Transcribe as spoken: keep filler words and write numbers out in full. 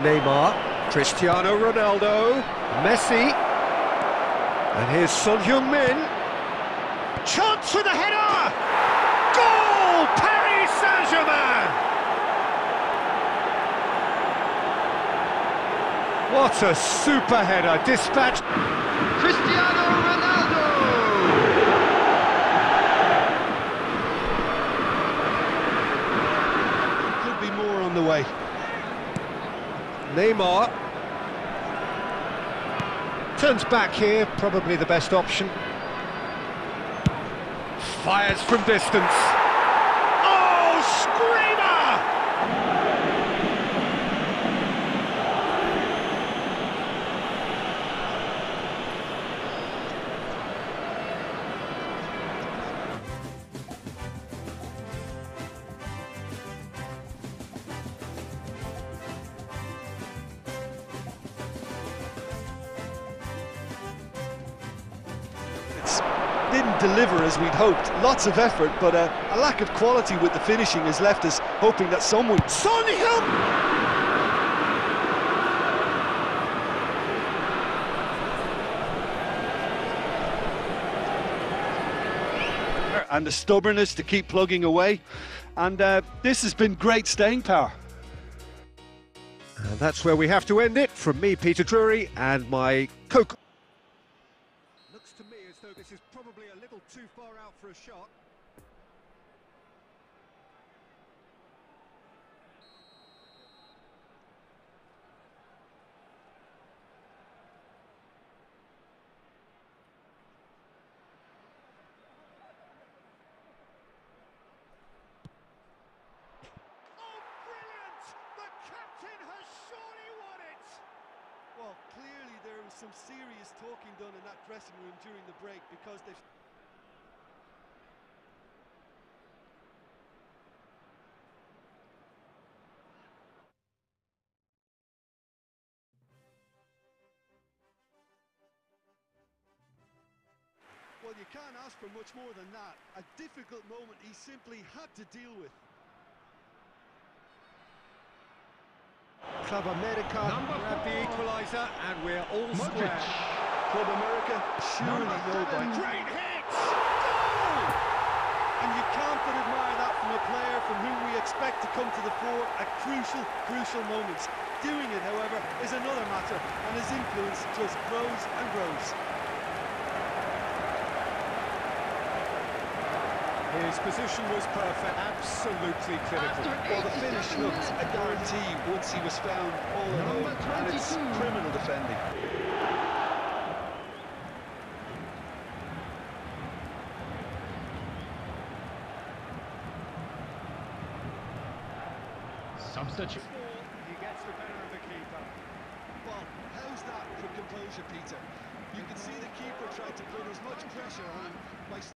Neymar, Cristiano Ronaldo, Messi, and here's Son Heung-min. Chance for the header! Goal! Paris Saint-Germain! What a super header, dispatched. Cristiano Ronaldo! Could be more on the way. Neymar turns back here, probably the best option. Fires from distance. Oh, screamer! Didn't deliver as we'd hoped. Lots of effort, but uh, a lack of quality with the finishing has left us hoping that someone... Son Heung! And the stubbornness to keep plugging away. And uh, this has been great staying power. And that's where we have to end it. From me, Peter Drury, and my co... Looks to me as though this is probably a little too far out for a shot. Oh, brilliant! The captain has surely won it! Well, clearly there was some serious talking done in that dressing room during the break because they've... Well, you can't ask for much more than that. A difficult moment he simply had to deal with. Club America grab the equaliser, and we're all square. Club America surely know by... Great hit! Goal! And you can't but admire that from a player from whom we expect to come to the fore at crucial, crucial moments. Doing it, however, is another matter, and his influence just grows and grows. His position was perfect, absolutely clinical. Well, the finish looked a guarantee once he was found all alone, and it's criminal defending. Substitute. He gets the better of the keeper. Well, how's that for composure, Peter? You can see the keeper tried to put as much pressure on him by...